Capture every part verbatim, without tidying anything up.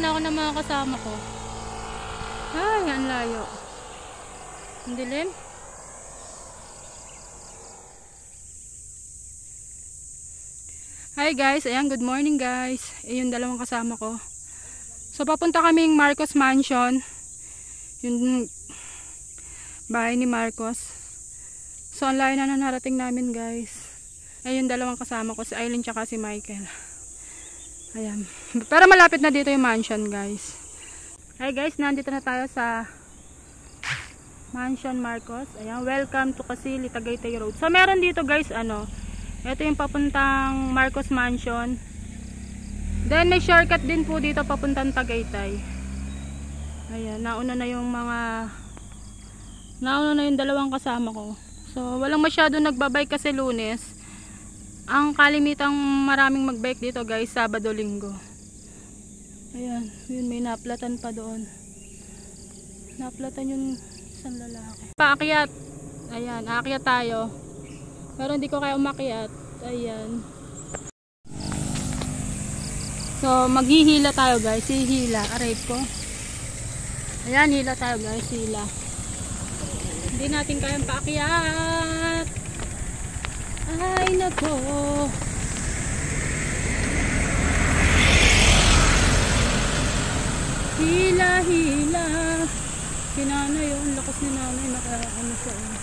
Na ako ng mga kasama ko. Ay, ang layo. Ang dilim. Hi guys, ayan, good morning guys. Ayun, dalawang kasama ko. So, papunta kaming Marcos Mansion. Yung bahay ni Marcos. So, ang layo na narating namin guys. Ayun, dalawang kasama ko, si Aileen tsaka si Michael. Ayan. Pero malapit na dito yung mansion guys. Hi guys, nandito na tayo sa Mansion Marcos. Ayan, welcome to Casili, Tagaytay Road. So meron dito guys, ano, ito yung papuntang Marcos Mansion. Then may shortcut din po dito papuntang Tagaytay. Ayan, nauna na yung mga nauna na yung dalawang kasama ko. So walang masyado nagbabike kasi Lunes. Ang kalimitang maraming magbike dito guys, Sabado, Linggo. Ayan, yun, may naplatan pa doon. Naplatan yung isang lalaki. Paakyat. Ayan, aakyat tayo. Pero hindi ko kaya umakyat. Ayan. So, maghihila tayo guys. Hihila. Aray ko. Ayan, hila tayo guys. Hila. Hindi natin kayang paakyat. Ay, nako. Hila, hila. Si nanay, oh, ang lakas ni nanay. Naka-ano siya. Oh.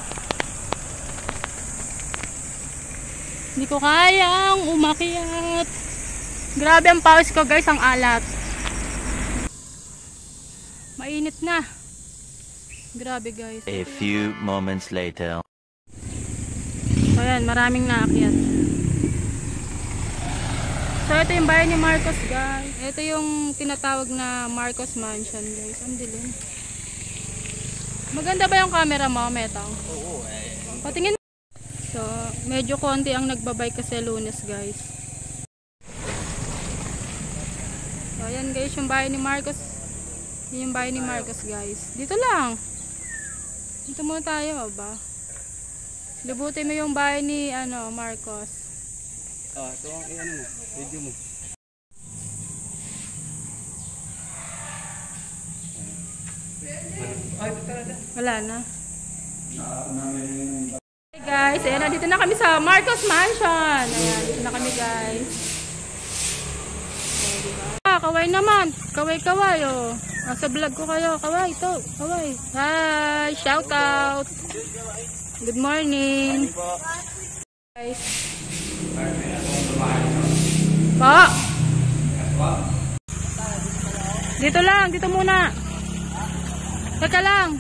Hindi ko kayang umakyat. Grabe ang pawis ko guys, ang alat. Mainit na. Grabe guys. A few moments later. So ayan, maraming naakyat. So ito yung bahay ni Marcos guys. Ito yung tinatawag na Marcos Mansion guys. Ang dilim. Maganda ba yung camera mo, Metang? Oo eh. Patingin. So medyo konti ang nagbabike kasi Lunes guys. So ayan guys, yung bahay ni Marcos. Yung bahay ni Marcos guys. Dito lang. Dito muna tayo ba? Libutin mo yung bahay ni ano, Marcos. Ah, ito ang ano mo, video mo. Ay, talaga. Wala na. Hey guys, ayan na, dito na kami sa Marcos Mansion. Ayan, dito na kami guys. Ayan, diba? Ah, kaway naman. Kaway-kaway oh. Nasa vlog ko kayo. Kaway, ito. Kaway. Hi, shout out. Good morning. Guys. Pa. Dito lang, dito muna. Teka lang.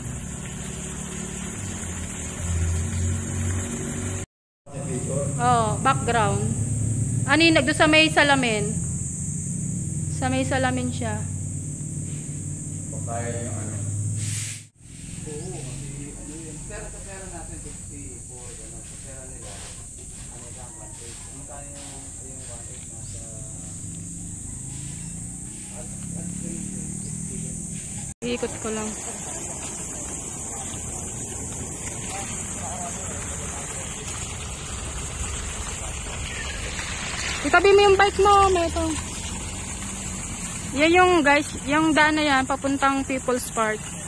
Oh, background. Ano yung nagdo sa may salamin? Sa may salamin siya. Kaya yung ano. Oo, kasi ano yun. Pero sa pera natin, sixty-four, ano, sa pera nila, ano lang, one eight. Ano tayo yung, yung one eight nasa, at, at three fifty yun. Iikot ko lang. Itabi mo yung bike mo, Meto. Yan yung guys, yung daan na yan, papuntang People's Park.